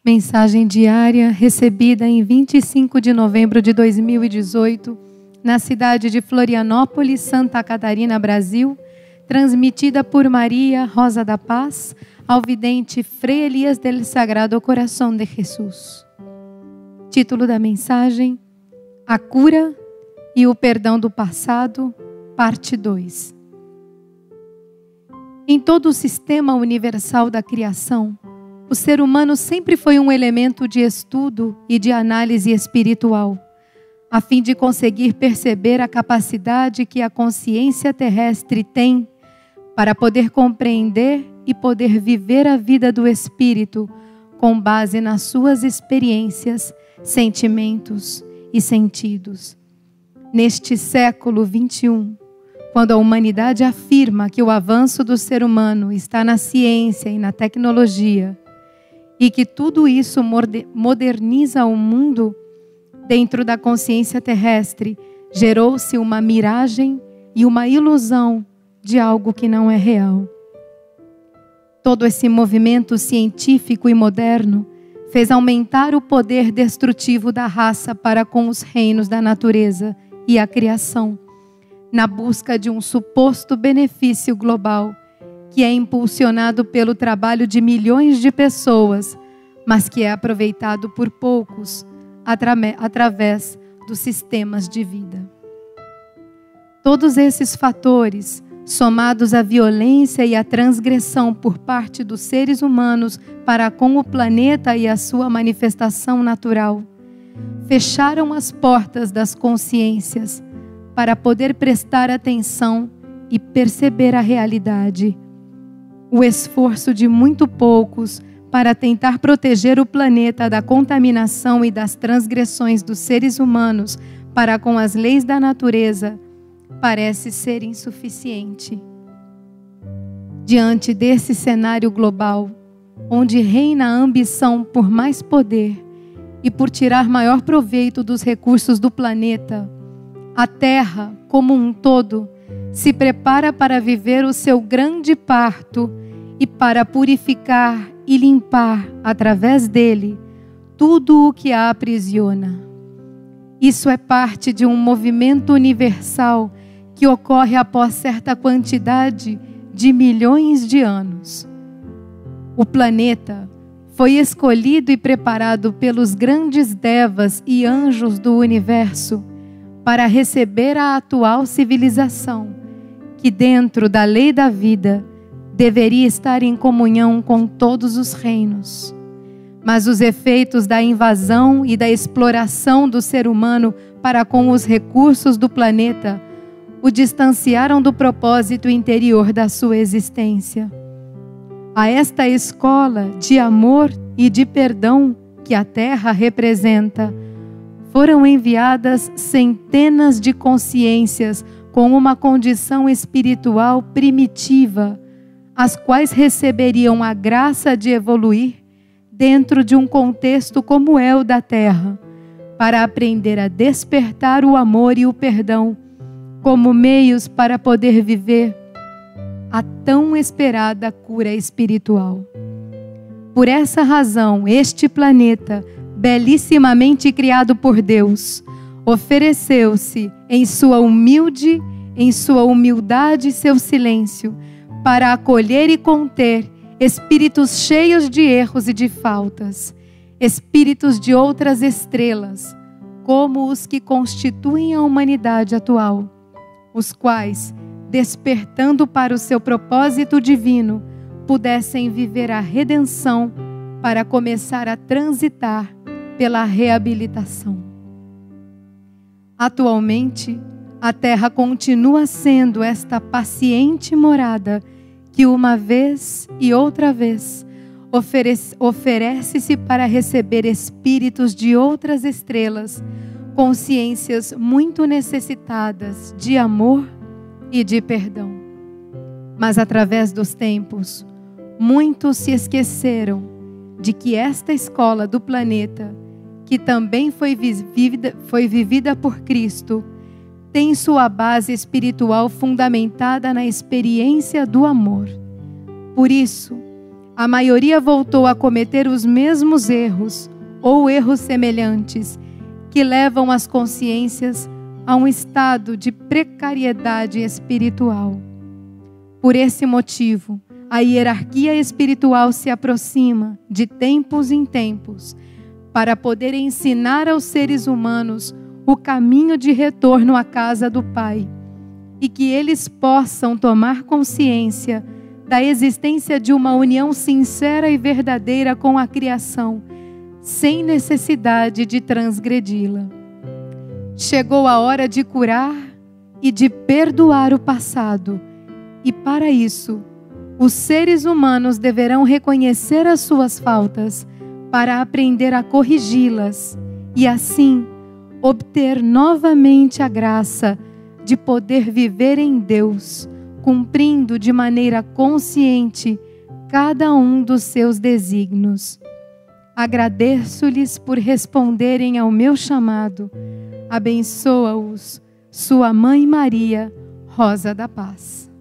Mensagem diária recebida em 25 de novembro de 2018, na cidade de Florianópolis, Santa Catarina, Brasil, transmitida por Maria Rosa da Paz, ao vidente Frei Elias del Sagrado Coração de Jesus. Título da mensagem: A cura e o perdão do passado, parte 2. Em todo o sistema universal da criação, o ser humano sempre foi um elemento de estudo e de análise espiritual, a fim de conseguir perceber a capacidade que a consciência terrestre tem para poder compreender e poder viver a vida do espírito com base nas suas experiências, sentimentos e sentidos. Neste século 21, quando a humanidade afirma que o avanço do ser humano está na ciência e na tecnologia, e que tudo isso moderniza o mundo, dentro da consciência terrestre gerou-se uma miragem e uma ilusão de algo que não é real. Todo esse movimento científico e moderno fez aumentar o poder destrutivo da raça para com os reinos da natureza e a criação, na busca de um suposto benefício global, que é impulsionado pelo trabalho de milhões de pessoas, mas que é aproveitado por poucos através dos sistemas de vida. Todos esses fatores, somados à violência e à transgressão por parte dos seres humanos para com o planeta e a sua manifestação natural, fecharam as portas das consciências para poder prestar atenção e perceber a realidade. O esforço de muito poucos para tentar proteger o planeta da contaminação e das transgressões dos seres humanos para com as leis da natureza parece ser insuficiente. Diante desse cenário global, onde reina a ambição por mais poder e por tirar maior proveito dos recursos do planeta, a Terra, como um todo, se prepara para viver o seu grande parto e para purificar e limpar, através dele, tudo o que a aprisiona. Isso é parte de um movimento universal que ocorre após certa quantidade de milhões de anos. O planeta foi escolhido e preparado pelos grandes devas e anjos do universo para receber a atual civilização, que dentro da lei da vida deveria estar em comunhão com todos os reinos. Mas os efeitos da invasão e da exploração do ser humano para com os recursos do planeta o distanciaram do propósito interior da sua existência. A esta escola de amor e de perdão que a Terra representa, foram enviadas centenas de consciências com uma condição espiritual primitiva, as quais receberiam a graça de evoluir dentro de um contexto como é o da Terra, para aprender a despertar o amor e o perdão como meios para poder viver a tão esperada cura espiritual. Por essa razão, este planeta, belíssimamente criado por Deus, ofereceu-se em sua humildade e seu silêncio, para acolher e conter espíritos cheios de erros e de faltas, espíritos de outras estrelas, como os que constituem a humanidade atual, os quais, despertando para o seu propósito divino, pudessem viver a redenção para começar a transitar pela reabilitação. Atualmente, a Terra continua sendo esta paciente morada que uma vez e outra vez oferece-se para receber espíritos de outras estrelas, consciências muito necessitadas de amor e de perdão. Mas através dos tempos, muitos se esqueceram de que esta escola do planeta, que também foi vivida por Cristo, tem sua base espiritual fundamentada na experiência do amor. Por isso, A maioria voltou a cometer os mesmos erros ou erros semelhantes que levam as consciências a um estado de precariedade espiritual. Por esse motivo, a hierarquia espiritual se aproxima de tempos em tempos para poder ensinar aos seres humanos o caminho de retorno à casa do Pai e que eles possam tomar consciência da existência de uma união sincera e verdadeira com a criação, sem necessidade de transgredi-la. Chegou a hora de curar e de perdoar o passado, e para isso, os seres humanos deverão reconhecer as suas faltas para aprender a corrigi-las e assim obter novamente a graça de poder viver em Deus, cumprindo de maneira consciente cada um dos seus desígnios. Agradeço-lhes por responderem ao meu chamado. Abençoa-os, sua Mãe Maria, Rosa da Paz.